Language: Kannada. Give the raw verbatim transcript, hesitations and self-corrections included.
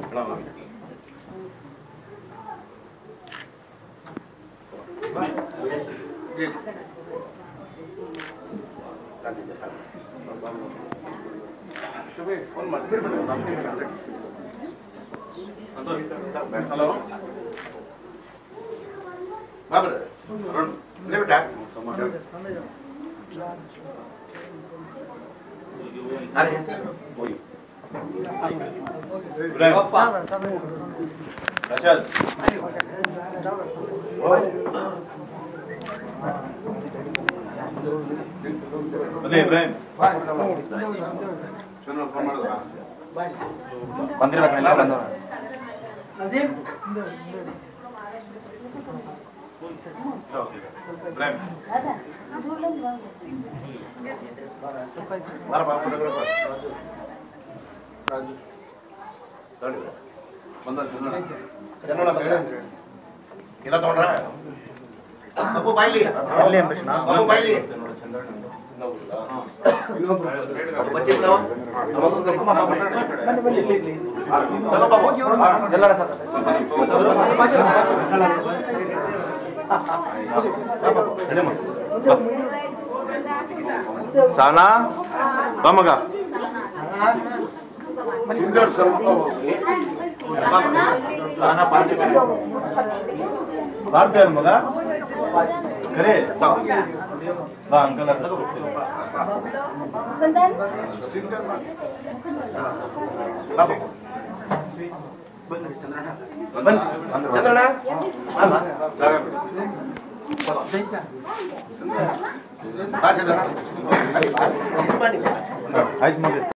ಫೋನ್ ಮಾಡ್ತೀವಿ ಹಲೋ ಬಾಬರ ले बेटा अरे ओए रशद बने इब्राहिम चलो फोन मार दो ಬಂದಿರ ಬೇಕಲ್ಲ ಬಂದವ ನಜೀಮ್ ಓಕೆ ಇಬ್ರಾಹಿಂ ದಾದಾ ದೂರಲ್ಲ ಬಾರ ಬಾರ ಫೋಟೋಗ್ರಾಫರ್ ರಾಜು ರಾಜು ನೋಡಿ ಬಂದ ಚನ್ನಡ ಚನ್ನಡ ಬಂದ ಇಲ್ಲ ತಗೊಂಡ್ರ ಅಪ್ಪು ಬಾಯ್ಲಿ ಅಲ್ಲಿ ಅಂಬಶ್ನಾ ಅಪ್ಪು ಬಾಯ್ಲಿ बच्चे बुलाओ हमको करीब बंद बंद ले ले चलो बाबू ಎಲ್ಲರ ಸಾನಾ ಬಮಗ ಚಿಂದರ್ ಸ್ವಲ್ಪ ಹೋಗಿ ಸಾನಾ ಪಾಂಚ ಬಾರ್ತೆ ಮಗ करे बा अंकल आता कंदन सिंगर बाबू बंद चंद्रना बंद चंद्रना हां बा चंद्रना बा चंद्रना अरे बा पानी आइज मगे